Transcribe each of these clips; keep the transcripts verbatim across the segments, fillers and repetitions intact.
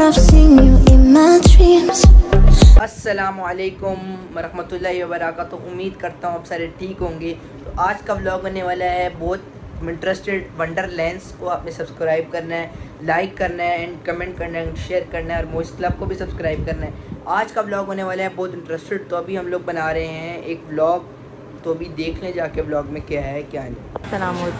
अस्सलामुअलैकुम वरहमतुल्लाहि वबरकातुहू। उम्मीद करता हूँ आप सारे ठीक होंगे। तो आज का व्लॉग होने वाला है बहुत इंटरेस्टेड वंडरलैंड्स को आपने सब्सक्राइब करना है, लाइक करना है एंड कमेंट करना है, शेयर करना है और मोइस क्लब को भी सब्सक्राइब करना है। आज का व्लॉग होने वाला है बहुत इंटरेस्टेड। तो अभी हम लोग बना रहे हैं एक व्लॉग, तो अभी देख लें जाके व्लॉग में क्या है क्या नहीं।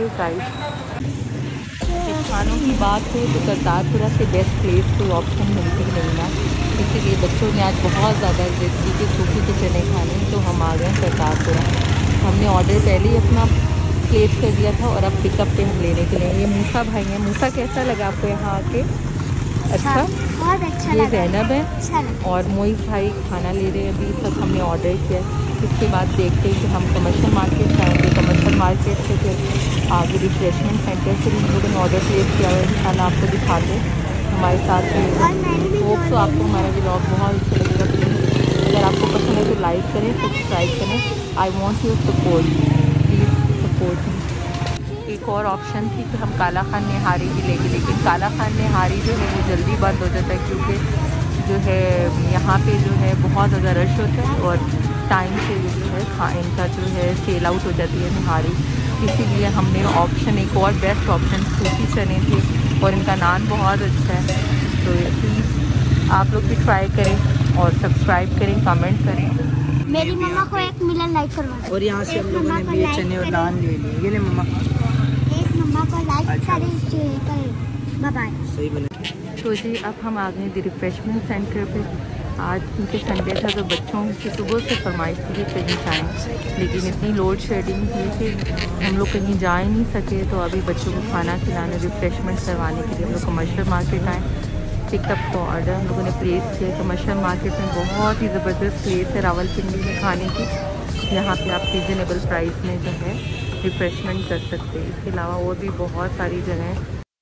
खानों की बात हो तो करतारपुरा से बेस्ट प्लेस कोई ऑप्शन मिलती नहीं ना, इसीलिए बच्चों ने आज बहुत ज़्यादा जिद की कि सूखी के चने खाने, तो हम आ गए करतारपुरा। हमने ऑर्डर पहले ही अपना प्लेस कर दिया था और अब पिकअप पे हम लेने के लिए। ये मूसा भाई हैं। मूसा कैसा लगा आपको यहाँ आके? अच्छा, बहुत अच्छा। ये जैनब है और मोइस भाई खाना ले रहे हैं। अभी तक हमने ऑर्डर किया, इसके बाद देखते हैं कि हम कमर्शियल मार्केट जाएंगे। कमर्शियल मार्केट से फिर आगे रिफ्रेशमेंट सेंटर से भी हम लोगों ने ऑर्डर प्लेस किया हुआ है। इंशाल्लाह आपको दिखाते हमारे साथ में। होप तो आपको हमारा व्लॉग बहुत अच्छा लगेगा। प्लीज़ अगर आपको पसंद है तो लाइक करें, सब्सक्राइब करें। I want your support, please support me. एक और ऑप्शन थी कि हम काला खान निहारी भी लेंगे, लेकिन काला खान निहारी जो है वो जल्दी बंद हो जाता है क्योंकि जो है यहाँ पे जो है बहुत ज़्यादा रश होता है और टाइम से जो है खा इनका जो है सेल आउट हो जाती है निहारी। इसीलिए हमने ऑप्शन एक और बेस्ट ऑप्शन सूखी चने थे और इनका नान बहुत अच्छा है। तो प्लीज़ आप लोग भी ट्राई करें और सब्सक्राइब करें, कमेंट करें। मेरी मम्मा को एक मिलियन लाइक करवा। और यहाँ से हम लोगों ने भी चने और नान ले लिए। ये ले मम्मा, एक मम्मा को लाइक करें, बाय बाय। सही बना। तो जी अब हम आ गए थे रिफ्रेशमेंट सेंटर पे। आज क्योंकि संडे था तो बच्चों की सुबह से फरमाइश थी कि कहीं जाएँ, लेकिन इतनी लोड शेडिंग थी कि हम लोग कहीं जा ही नहीं सके। तो अभी बच्चों को खाना खिलाने, रिफ्रेशमेंट करवाने के लिए हम लोग कमर्शियल मार्केट आए। पिकअप का ऑर्डर हम लोगों ने प्लेस किया। कमर्शियल मार्केट में बहुत ही ज़बरदस्त प्लेस है रावलपिंडी में खाने की। यहाँ पे आप रीज़नेबल प्राइस में जो है रिफ्रेशमेंट कर सकते हैं। इसके अलावा और भी बहुत सारी जगह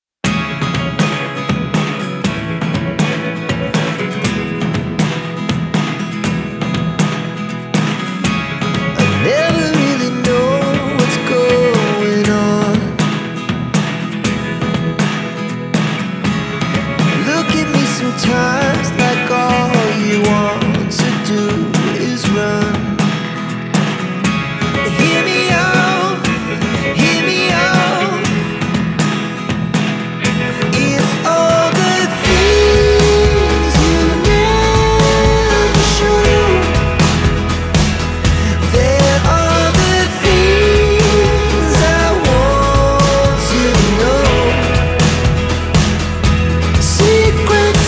Sometimes like all you want to do is run. Hear me out, hear me out. It's all the things you never show. There are the things I want to know. Secrets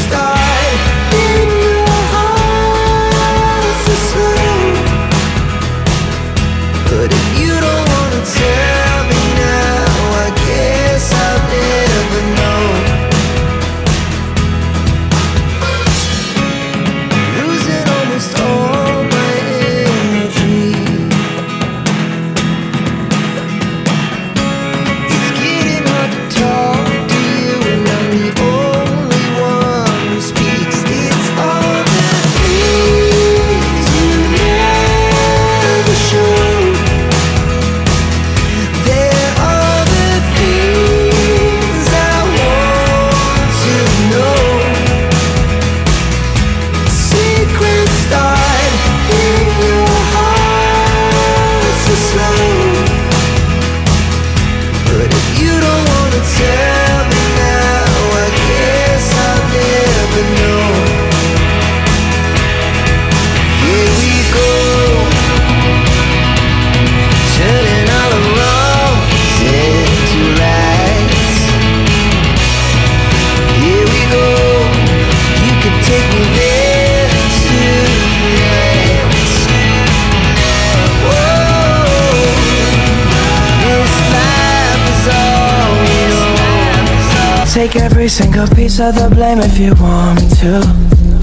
take every single piece of the blame if you want me to.